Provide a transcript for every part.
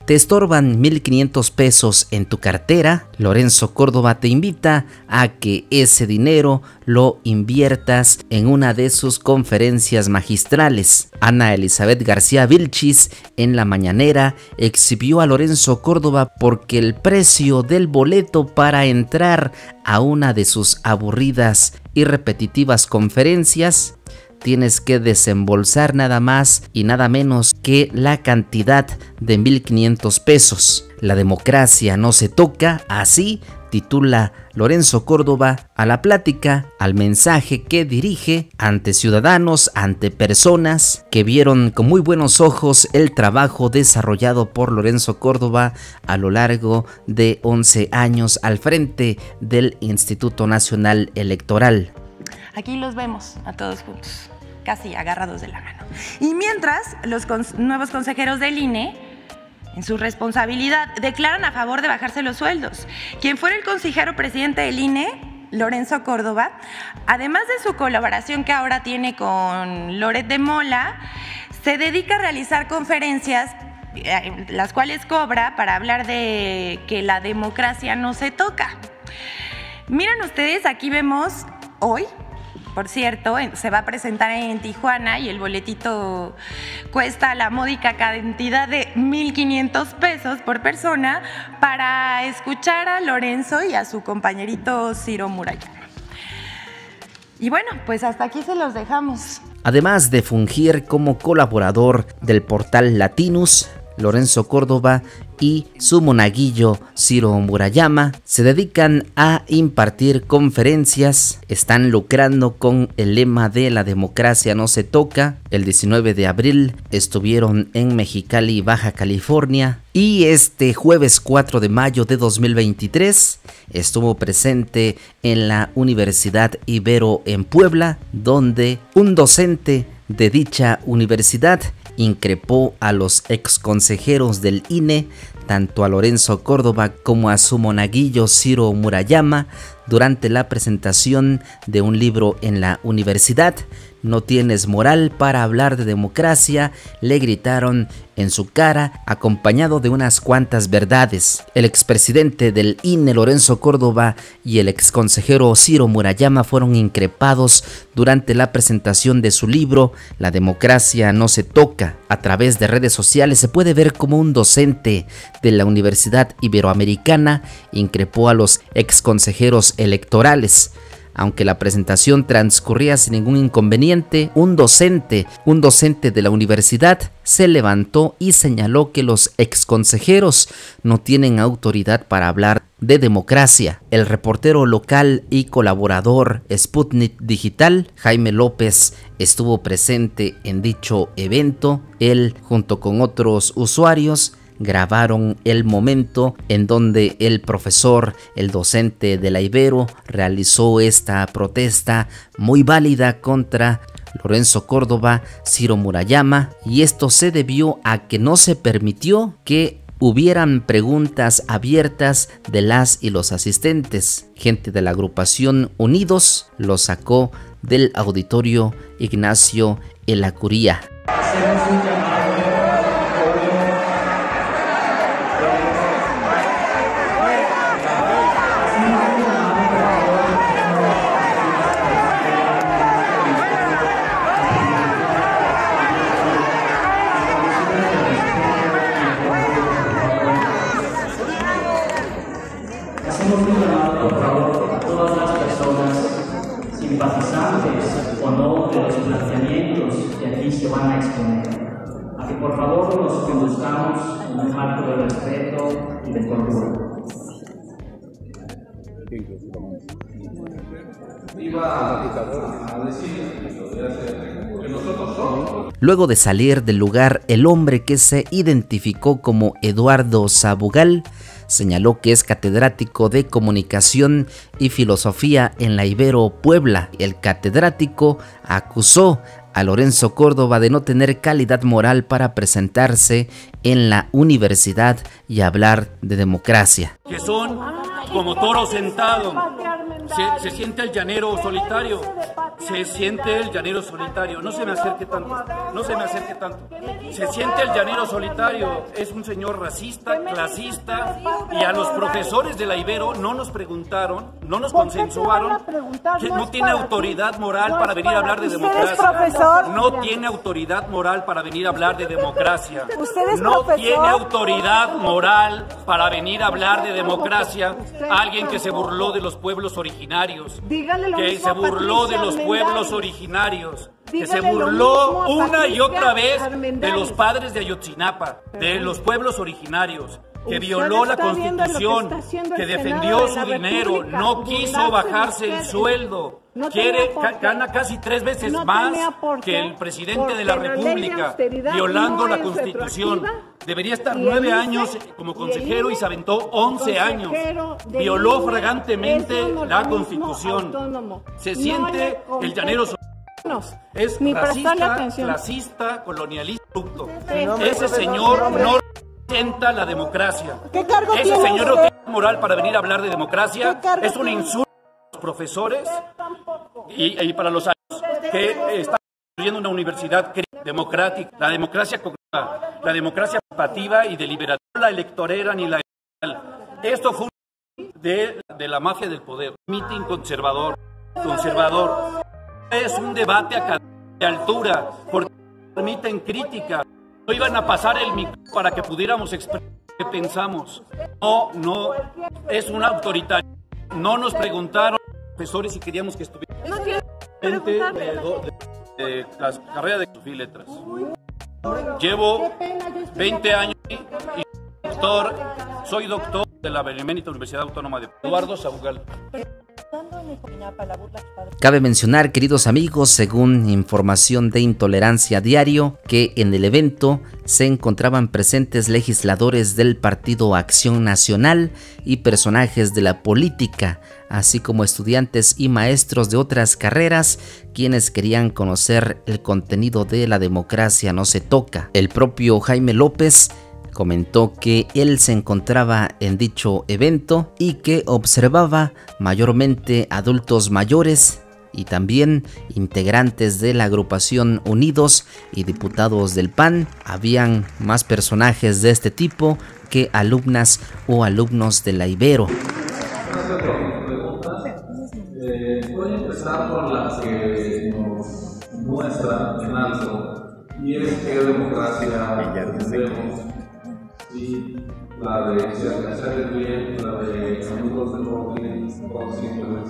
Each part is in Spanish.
¿Te estorban 1,500 pesos en tu cartera? Lorenzo Córdoba te invita a que ese dinero lo inviertas en una de sus conferencias magistrales. Ana Elizabeth García Vilchis en la mañanera exhibió a Lorenzo Córdoba porque el precio del boleto para entrar a una de sus aburridas y repetitivas conferencias tienes que desembolsar nada más y nada menos que la cantidad de 1,500 pesos. La democracia no se toca, así titula Lorenzo Córdoba a la plática, al mensaje que dirige ante ciudadanos, ante personas que vieron con muy buenos ojos el trabajo desarrollado por Lorenzo Córdoba a lo largo de 11 años al frente del Instituto Nacional Electoral. Aquí los vemos a todos juntos, casi agarrados de la mano. Y mientras, los nuevos consejeros del INE, en su responsabilidad, declaran a favor de bajarse los sueldos. Quien fuera el consejero presidente del INE, Lorenzo Córdoba, además de su colaboración que ahora tiene con Loret de Mola, se dedica a realizar conferencias, las cuales cobra para hablar de que la democracia no se toca. Miren ustedes, aquí vemos hoy, por cierto, se va a presentar en Tijuana y el boletito cuesta la módica cantidad de 1,500 pesos por persona para escuchar a Lorenzo y a su compañerito Ciro Murayama. Y bueno, pues hasta aquí se los dejamos. Además de fungir como colaborador del portal Latinus, Lorenzo Córdoba y su monaguillo Ciro Murayama se dedican a impartir conferencias, están lucrando con el lema de la democracia no se toca. El 19 de abril estuvieron en Mexicali, Baja California, y este jueves 4 de mayo de 2023 estuvo presente en la Universidad Ibero en Puebla, donde un docente de dicha universidad increpó a los exconsejeros del INE, tanto a Lorenzo Córdoba como a su monaguillo Ciro Murayama, durante la presentación de un libro en la universidad. No tienes moral para hablar de democracia, le gritaron en su cara, acompañado de unas cuantas verdades. El expresidente del INE, Lorenzo Córdoba, y el exconsejero Ciro Murayama fueron increpados durante la presentación de su libro La democracia no se toca. A través de redes sociales se puede ver cómo un docente de la Universidad Iberoamericana increpó a los exconsejeros electorales. Aunque la presentación transcurría sin ningún inconveniente, un docente de la universidad se levantó y señaló que los exconsejeros no tienen autoridad para hablar de democracia. El reportero local y colaborador Sputnik Digital, Jaime López, estuvo presente en dicho evento. Él, junto con otros usuarios, grabaron el momento en donde el profesor, el docente de la Ibero, realizó esta protesta muy válida contra Lorenzo Córdoba, Ciro Murayama, y esto se debió a que no se permitió que hubieran preguntas abiertas de las y los asistentes. Gente de la agrupación Unidos lo sacó del auditorio Ignacio Ellacuría. Hacemos un llamado, por favor, a todas las personas simpatizantes o no de los planteamientos que aquí se van a exponer, a que por favor nos conduzcamos en un marco de respeto y de cordura. Luego de salir del lugar, el hombre, que se identificó como Eduardo Sabugal, señaló que es catedrático de Comunicación y Filosofía en la Ibero Puebla. El catedrático acusó a Lorenzo Córdoba de no tener calidad moral para presentarse en la universidad y hablar de democracia. Que son como toro sentado, Se siente el llanero solitario. Se siente el llanero solitario. No se me acerque tanto. No se me acerque tanto. Se siente el llanero solitario. Es un señor racista, clasista. Y a los profesores de la Ibero no nos preguntaron, no nos consensuaron. Que no tiene autoridad moral para venir a hablar de democracia. No tiene autoridad moral para venir a hablar de democracia. No tiene autoridad moral para venir a hablar de democracia. Alguien que se burló de los pueblos originarios. Que se burló de los pueblos originarios. Que se burló una y otra vez de los padres de Ayotzinapa, de los pueblos originarios. Que violó la Constitución, que defendió su dinero, no quiso bajarse el sueldo, gana casi 3 veces más que el presidente de la República, violando la Constitución. Debería estar 9 años como consejero y se aventó 11 años. Violó flagrantemente la Constitución. Se siente el llanero. Es racista, clasista, colonialista. Ese señor no representa la democracia. Ese señor no tiene moral para venir a hablar de democracia. Es un insulto a los profesores y para los años que están construyendo una universidad democrática. La democracia cognitiva, la democracia participativa y deliberativa, no la electorera ni la electoral. Esto fue de la mafia del poder. Mitin conservador. Es un debate académico de altura porque permiten crítica. No iban a pasar el micrófono para que pudiéramos expresar lo que pensamos. No, es un autoritario. No nos preguntaron los profesores si queríamos que estuviera de la carrera de Filosofía y Letras. Llevo 20 años y soy doctor de la Benemérita Universidad Autónoma de Eduardo Sabugal. Cabe mencionar, queridos amigos, según información de Intolerancia Diario, que en el evento se encontraban presentes legisladores del Partido Acción Nacional y personajes de la política, así como estudiantes y maestros de otras carreras, quienes querían conocer el contenido de La democracia no se toca. El propio Jaime López comentó que él se encontraba en dicho evento y que observaba mayormente adultos mayores y también integrantes de la agrupación Unidos y diputados del PAN. Habían más personajes de este tipo que alumnas o alumnos de la Ibero. Voy a empezar por la que nos muestra en alto, y es que democracia tenemos. Sí, la de hacer el bien, la de amigos de Rockland,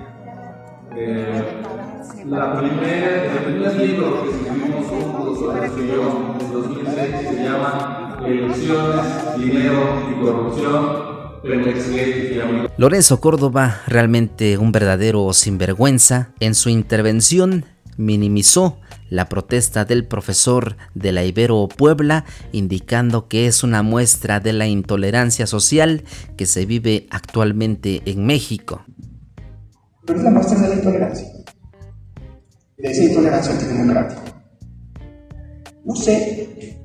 el primer libro que escribimos juntos, Lorenzo y yo, en 2006, se llama Elecciones, Dinero y Corrupción. Lorenzo Córdoba, realmente un verdadero sinvergüenza, en su intervención minimizó la protesta del profesor de la Ibero Puebla, indicando que es una muestra de la intolerancia social que se vive actualmente en México. Pero es la muestra de la intolerancia, de esa intolerancia antidemocrática. No sé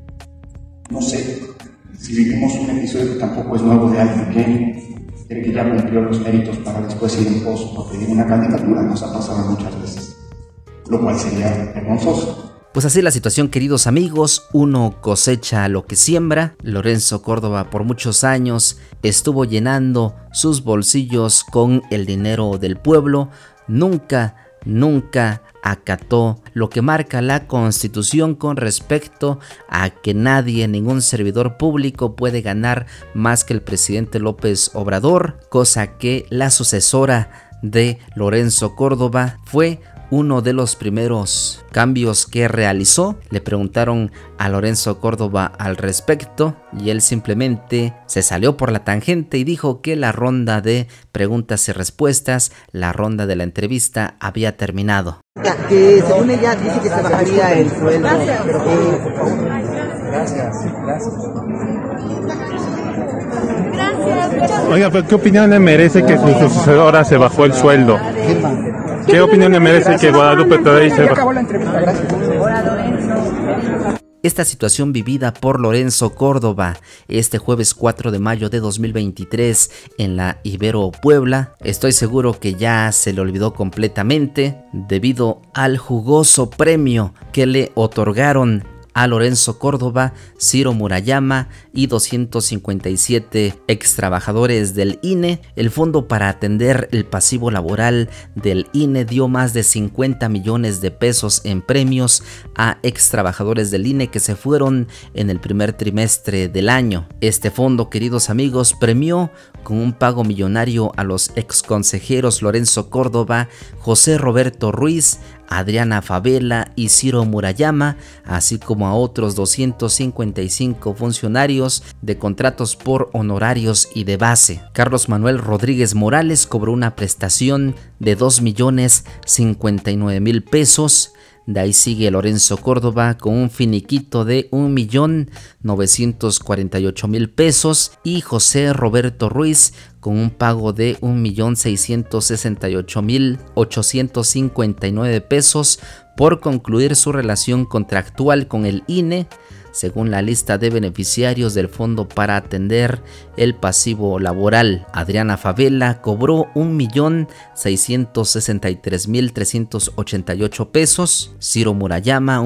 si vivimos un episodio que tampoco es nuevo de alguien que cree que ya cumplió los méritos para después ir en pos o pedir una candidatura. Nos ha pasado muchas veces, lo cual sería vergonzoso. Pues así la situación, queridos amigos, uno cosecha lo que siembra. Lorenzo Córdoba por muchos años estuvo llenando sus bolsillos con el dinero del pueblo. Nunca acató lo que marca la Constitución con respecto a que nadie, ningún servidor público puede ganar más que el presidente López Obrador, cosa que la sucesora de Lorenzo Córdoba fue uno de los primeros cambios que realizó. Le preguntaron a Lorenzo Córdoba al respecto y él simplemente se salió por la tangente y dijo que la ronda de preguntas y respuestas, la ronda de la entrevista había terminado. Que según ella dice que se bajaría el sueldo. Gracias. Oiga, pero ¿qué opinión le merece que su sucesora se bajó el sueldo? ¿Qué opinión le merece que Guadalupe Tadei se bajó? esta situación vivida por Lorenzo Córdoba este jueves 4 de mayo de 2023 en la Ibero Puebla, estoy seguro que ya se le olvidó completamente debido al jugoso premio que le otorgaron a Lorenzo Córdoba, Ciro Murayama y 257 ex trabajadores del INE. El fondo para atender el pasivo laboral del INE dio más de 50 millones de pesos en premios a ex trabajadores del INE que se fueron en el primer trimestre del año. Este fondo, queridos amigos, premió con un pago millonario a los ex consejeros Lorenzo Córdoba, José Roberto Ruiz, Adriana Favela y Ciro Murayama, así como a otros 255 funcionarios de contratos por honorarios y de base. Carlos Manuel Rodríguez Morales cobró una prestación de 2.059.000 pesos. De ahí sigue Lorenzo Córdoba con un finiquito de 1.948.000 pesos y José Roberto Ruiz con un pago de 1.668.859 pesos por concluir su relación contractual con el INE, según la lista de beneficiarios del fondo para atender el pasivo laboral. Adriana Favela cobró 1.663.388 pesos, Ciro Murayama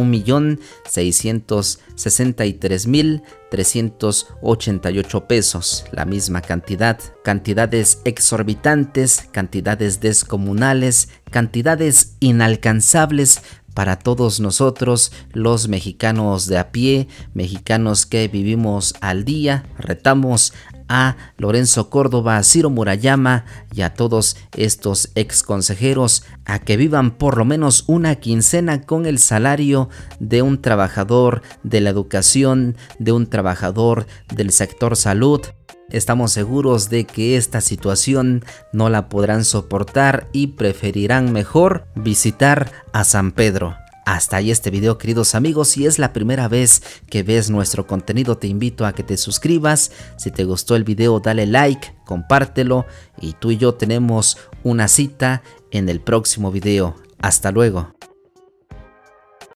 1.663.388 pesos, la misma cantidad. Cantidades exorbitantes, cantidades descomunales, cantidades inalcanzables para todos nosotros, los mexicanos de a pie, mexicanos que vivimos al día. Retamos a Lorenzo Córdoba, a Ciro Murayama y a todos estos ex consejeros a que vivan por lo menos una quincena con el salario de un trabajador de la educación, de un trabajador del sector salud. Estamos seguros de que esta situación no la podrán soportar y preferirán mejor visitar a San Pedro. Hasta ahí este video, queridos amigos. Si es la primera vez que ves nuestro contenido, te invito a que te suscribas. Si te gustó el video, dale like, compártelo y tú y yo tenemos una cita en el próximo video. Hasta luego.